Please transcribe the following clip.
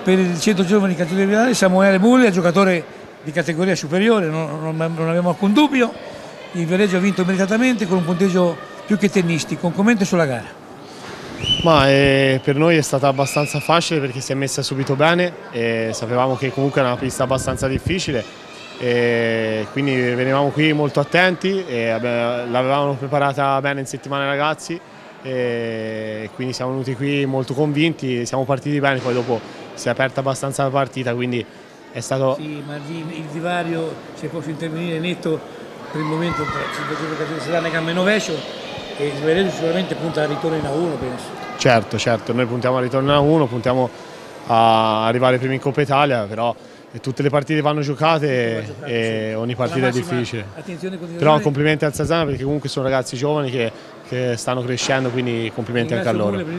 per il centro giovani categoria regionale Samuele Mulli, giocatore di categoria superiore, non abbiamo alcun dubbio. Il Viareggio ha vinto meritatamente con un punteggio più che tennistico. Un commento sulla gara. Per noi è stata abbastanza facile perché si è messa subito bene e sapevamo che comunque era una pista abbastanza difficile e quindi venivamo qui molto attenti e l'avevamo preparata bene in settimana i ragazzi e quindi siamo venuti qui molto convinti, siamo partiti bene, poi dopo si è aperta abbastanza la partita, quindi è stato... Sì, ma il divario, se posso intervenire, netto per il momento sarà nel gambe rovescio. E il Viareggio sicuramente punta al ritorno in A1, penso. Certo, noi puntiamo al ritorno in A1, puntiamo a arrivare primi in Coppa Italia, però tutte le partite vanno giocate e ogni partita è difficile. Però complimenti al Sarzana perché comunque sono ragazzi giovani che stanno crescendo, quindi complimenti anche a loro.